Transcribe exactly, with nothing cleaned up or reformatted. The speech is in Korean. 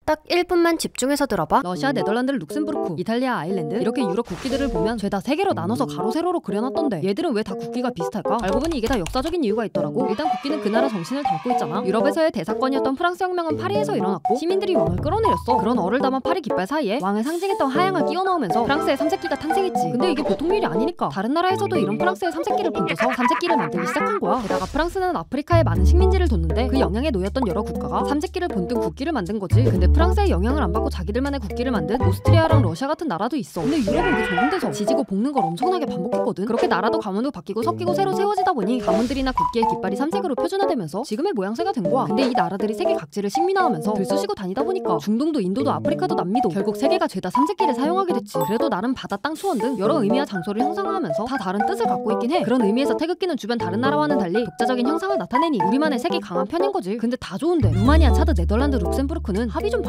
딱 일 분만 집중해서 들어봐. 러시아, 네덜란드, 룩셈부르크, 이탈리아, 아일랜드 이렇게 유럽 국기들을 보면 죄다 세 개로 나눠서 가로 세로로 그려놨던데 얘들은 왜 다 국기가 비슷할까? 알고 보니 이게 다 역사적인 이유가 있더라고. 일단 국기는 그 나라 정신을 담고 있잖아. 유럽에서의 대사건이었던 프랑스 혁명은 파리에서 일어났고 시민들이 왕을 끌어내렸어. 그런 얼을 담은 파리 깃발 사이에 왕을 상징했던 하양을 끼워 넣으면서 프랑스의 삼색기가 탄생했지. 근데 이게 보통 일이 아니니까 다른 나라에서도 이런 프랑스의 삼색기를 본떠서 삼색기를 만들기 시작한 거야. 게다가 프랑스는 아프리카에 많은 식민지를 뒀는데 그 영향에 놓였던 여러 국가가 삼색기를 본뜬 국기를 만든 거지. 근데 프랑스의 영향을 안 받고 자기들만의 국기를 만든 오스트리아랑 러시아 같은 나라도 있어. 근데 유럽은 그 좁은 데서 지지고 볶는 걸 엄청나게 반복했거든. 그렇게 나라도 가문도 바뀌고 섞이고 새로 세워지다 보니 가문들이나 국기의 깃발이 삼색으로 표준화되면서 지금의 모양새가 된 거야. 근데 이 나라들이 세계 각지를 식민화하면서 들쑤시고 다니다 보니까 중동도 인도도 아프리카도 남미도 결국 세계가 죄다 삼색기를 사용하게 됐지. 그래도 나름 바다, 땅, 수원 등 여러 의미와 장소를 형상화하면서 다 다른 뜻을 갖고 있긴 해. 그런 의미에서 태극기는 주변 다른 나라와는 달리 독자적인 형상을 나타내니 우리만의 색이 강한 편인 거지. 근데 다 좋은데 루마니아, 차드, 네덜란드, 룩셈부르크는 합이 좀